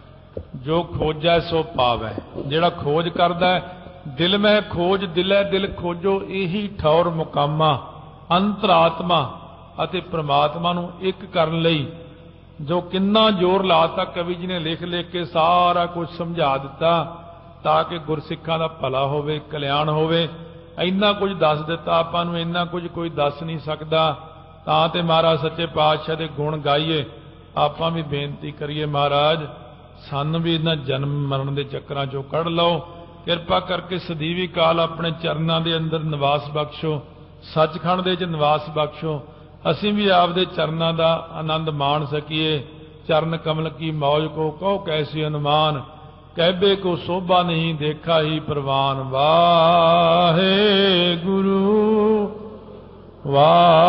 [SPEAKER 1] ਜੋ ਖੋਜੈ ਸੋ ਪਾਵੈ, ਜਿਹੜਾ ਖੋਜ ਕਰਦਾ ਹੈ ਦਿਲ ਮੈਂ ਖੋਜ ਦਿਲੈ ਦਿਲ ਖੋਜੋ, ਇਹੀ ਠੌਰ ਮੁਕਾਮਾ। ਅੰਤਰਾਤਮਾ ਅਤੇ ਪ੍ਰਮਾਤਮਾ ਨੂੰ ਇੱਕ ਕਰਨ ਲਈ ਜੋ ਕਿੰਨਾ ਜ਼ੋਰ ਲਾਤਾ ਕਵੀ ਜੀ ਨੇ ਲਿਖ ਲਿਖ ਕੇ ਸਾਰਾ ਕੁਝ ਸਮਝਾ ਦਿੱਤਾ, ਤਾਂ ਕਿ ਗੁਰਸਿੱਖਾਂ ਦਾ ਭਲਾ ਹੋਵੇ, ਕਲਿਆਣ ਹੋਵੇ। ਇੰਨਾ ਕੁਝ ਦੱਸ ਦਿੱਤਾ ਆਪਾਂ ਨੂੰ, ਇੰਨਾ ਕੁਝ ਕੋਈ ਦੱਸ ਨਹੀਂ ਸਕਦਾ। ਤਾਂ ਤੇ ਮਹਾਰਾਜ ਸੱਚੇ ਪਾਤਸ਼ਾਹ ਦੇ ਗੁਣ ਗਾਈਏ। ਆਪਾਂ ਵੀ ਬੇਨਤੀ ਕਰੀਏ, ਮਹਾਰਾਜ ਸਾਨੂੰ ਵੀ ਇਹਨਾਂ ਜਨਮ ਮਰਨ ਦੇ ਚੱਕਰਾਂ ਚੋਂ ਕੱਢ ਲਓ। ਕਿਰਪਾ ਕਰਕੇ ਸਦੀਵੀ ਕਾਲ ਆਪਣੇ ਚਰਨਾਂ ਦੇ ਅੰਦਰ ਨਿਵਾਸ ਬਖਸ਼ੋ, ਸੱਚਖੰਡ ਦੇ ਵਿੱਚ ਨਿਵਾਸ ਬਖਸ਼ੋ। ਅਸੀਂ ਵੀ ਆਪਦੇ ਚਰਨਾਂ ਦਾ ਆਨੰਦ ਮਾਣ ਸਕੀਏ। ਚਰਨ ਕਮਲ ਕੀ ਮੌਜ ਕੋ ਕਹੋ ਕੈਸੀ ਅਨੁਮਾਨ, ਕਹਿਬੇ ਕੋ ਸੋਭਾ ਨਹੀਂ ਦੇਖਾ ਹੀ ਪ੍ਰਵਾਨ। ਵਾਹਿਗੁਰੂ ਵਾਹਿਗੁਰੂ।